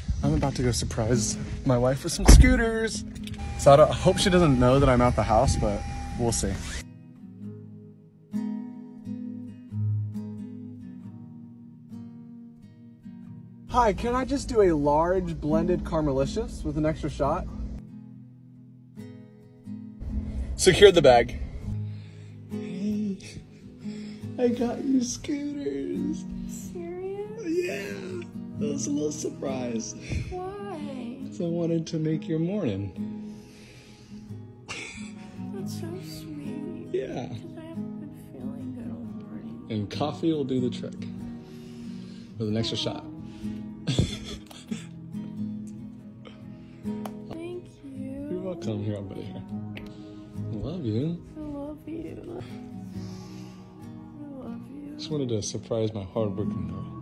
I'm about to go surprise my wife with some scooters. So I hope she doesn't know that I'm at the house, but we'll see. Hi, can I just do a large blended Caramelicious with an extra shot? Secured the bag. Hey, I got you scooters. Serious? Yeah, that was a little surprise. Why? Because I wanted to make your morning. That's so sweet. Yeah. Because I haven't been feeling good all morning. And coffee will do the trick. With an extra shot. Thank you. You're welcome. Here, I'll put it here. I love you. I love you. I love you. Just wanted to surprise my hardworking girl.